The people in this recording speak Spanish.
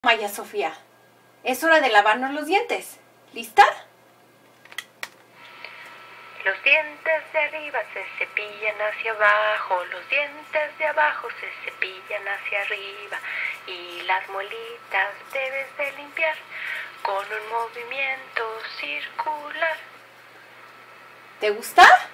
Maya Sofía, es hora de lavarnos los dientes. ¿Lista? Los dientes de arriba se cepillan hacia abajo, los dientes de abajo se cepillan hacia arriba y las muelitas debes de limpiar con un movimiento circular. ¿Te gusta?